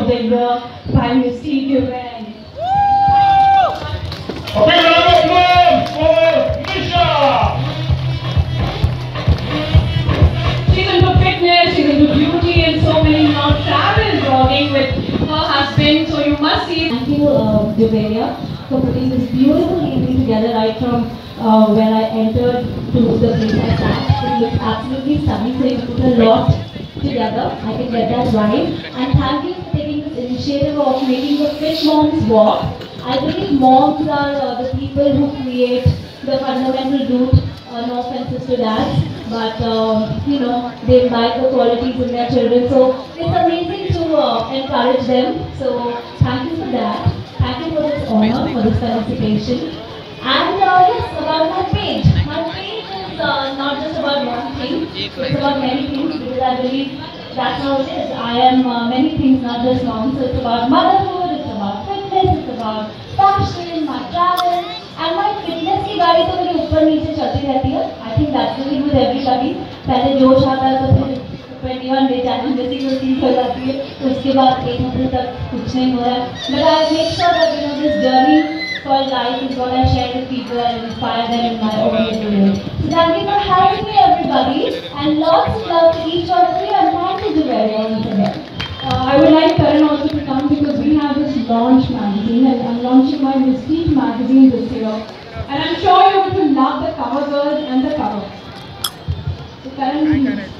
of the year by Mystique event. A big round of applause for Nisha! She's into fitness, she's into beauty and so many more travel vlogging with her husband, so you must see. Thank you, Juvelia, for putting this beautiful evening together right from where I entered to the place I sat. It looks absolutely stunning, so you put a lot together. I can get that right. And thank you for taking this initiative of making the Fit Moms walk. I believe moms are the people who create the fundamental root, no offenses to dads, but you know, they imbibe the qualities in their children. So it's amazing to encourage them. So thank you for that. Thank you for this honor, for this felicitation. And yes, about my page. My page is not just about one thing. It's about many things because I believe that's how it is. I am many things, not just one. So it's about motherhood, it's about fitness, it's about fashion, my travel, and my fitness की गाड़ी तो मेरी ऊपर नीचे चलती रहती है. I think that's the thing with everybody. पहले जोश आता है तो फिर 21 day challenge जैसी कोई चीज़ हो जाती है. उसके बाद 1 हफ्ते तक कुछ नहीं हो रहा है. But I make sure that you know this journey called life is what I share with people and inspire them in my own way. So thank you for having me, everybody, and lots of love to each one of you, and thank you to everyone today. I would like Karan also to come because we have this launch magazine and I'm launching my Mystique magazine this year. And I'm sure you're going to love the cover girls and the cover. So Karan,